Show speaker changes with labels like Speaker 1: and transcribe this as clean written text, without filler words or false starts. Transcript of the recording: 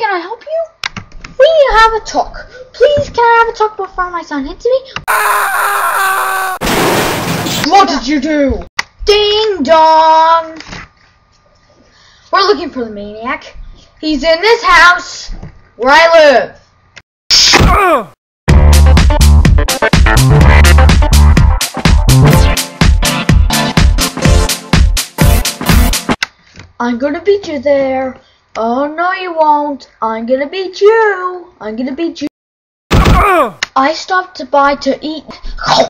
Speaker 1: can I help you? We have a talk. Please, can I have a talk before my son hits me?
Speaker 2: What did you do?
Speaker 1: Ding dong! We're looking for the maniac. He's in this house where I live. I'm gonna beat you there. Oh no you won't. I'm gonna beat you. I'm gonna beat you. I stopped by to eat.